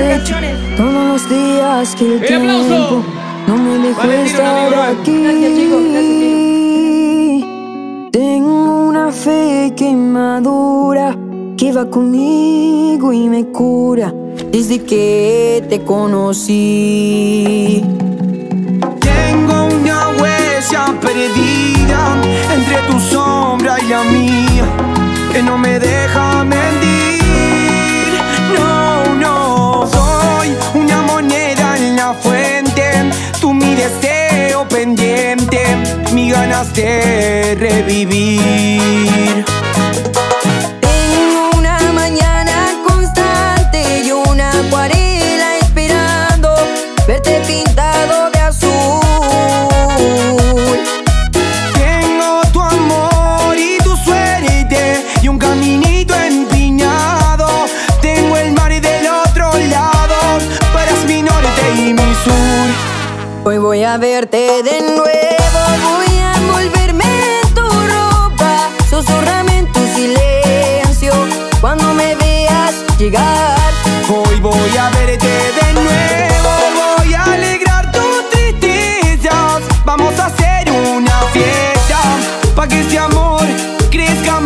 hecho todos los días que el tiempo no me dejó estar aquí. Tengo una fe que madura, que va conmigo y me cura desde que te conocí. Tengo una huella perdida entre tu sombra y la mía, que no me deja mentir. No, no, soy una moneda en la fuente, tú mi deseo pendiente, mis ganas de revivir. Tengo una mañana constante y una acuarela esperando verte pintado de azul. Tengo tu amor y tu suerte y un caminito empinado. Tengo el mar del otro lado, tú eres mi norte y mi sur. Hoy voy a verte de nuevo, voy a envolverme en tu ropa, susurrame en tu silencio cuando me veas llegar. Hoy voy a verte de nuevo, voy a alegrar tus tristezas. Vamos a hacer una fiesta pa' que este amor crezca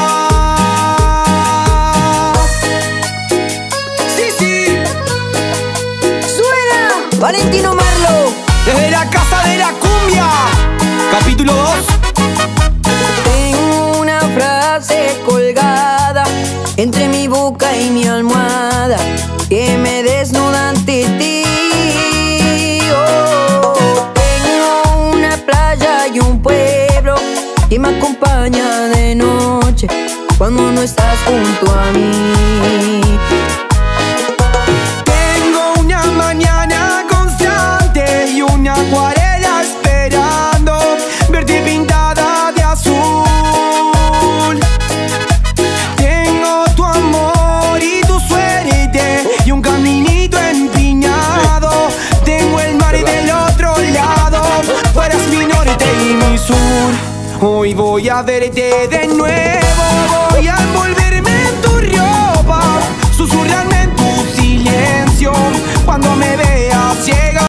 más. Sí, sí, ¡Suena! Valentino Marlo. desde la casa de la cumbia, capítulo 2. Tengo una frase colgada entre mi boca y mi almohada que me desnuda ante ti. Oh, tengo una playa y un pueblo que me acompaña de noche cuando no estás junto a mí. Tengo una mañana constante y una acuarela esperando verte pintada de azul. Tengo tu amor y tu suerte y un caminito empinado. Tengo el mar del otro lado, tú eres mi norte y mi sur. Hoy voy a verte de nuevo, voy a envolver